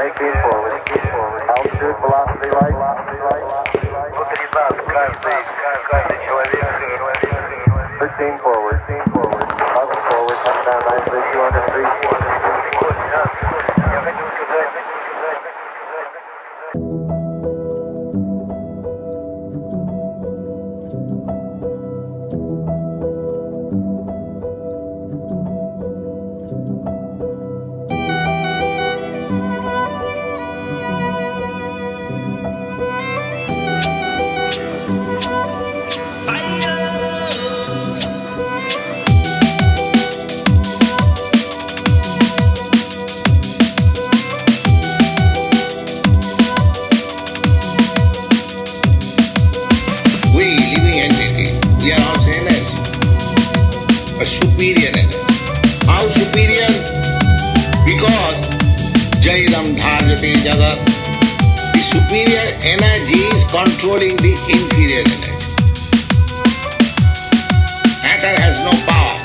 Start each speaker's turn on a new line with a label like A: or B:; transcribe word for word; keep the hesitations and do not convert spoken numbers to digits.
A: Making forward. Altitude, velocity light.
B: Внутри нас каждый, каждый человек.
A: thirteen forward. thirteen forward. Up forward, up down nicely. two hundred feet.
B: Я хочу сказать.
C: We are also energy, a superior energy. How superior? Because Jaidam Dharjate Jagat, the superior energy is controlling the inferior energy. Matter has no power.